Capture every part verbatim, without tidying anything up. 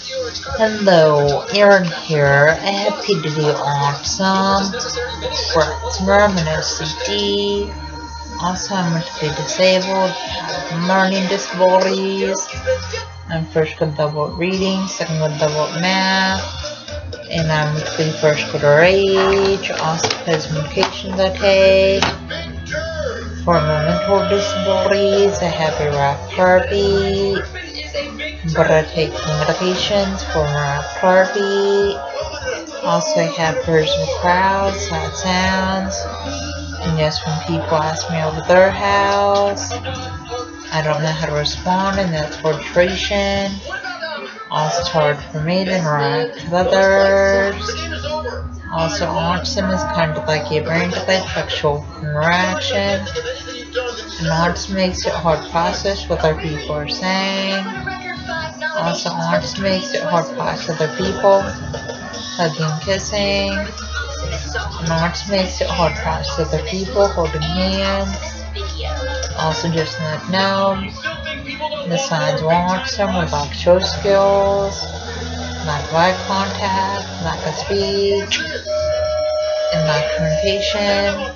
Hello, Aaron here. I have to do awesome for Terminal C D. Also, I'm mentally disabled, have learning disabilities. I'm first good double reading, second good double math, and I'm mentally first good rage. Also, has communications okay. For my mental disabilities, I have a rap party. But I take medications for my party. Also, I have personal crowds, sad sounds. And yes, when people ask me over their house, I don't know how to respond, and that's frustration. Also, it's hard for me to interact with others. Also, autism is kind of like a brain delay sexual interaction. And autism makes it hard to process what other people are saying. Also, autism makes it hard to process other people, hugging, kissing. And autism makes it hard to process other people, holding hands. Also, just like now, the signs of autism are lack of social skills, lack of eye contact, lack of speech, and lack of communication.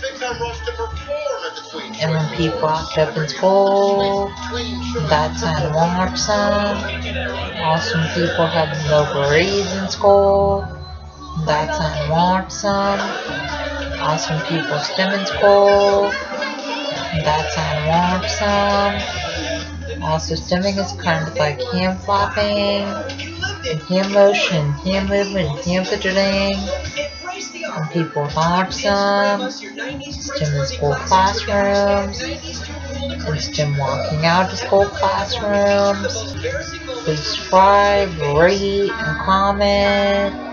And when people act up in school, that's sign of autism. Also, when people have no grades in school, that's sign of autism. Also, when people stem in school, that's sign of autism. Also, stemming is kind of like hand flapping, and hand motion, hand movement, hand fidgeting. And people with autism, STEM in school classrooms, and STEM walking out to school classrooms. Please subscribe, rate, and comment.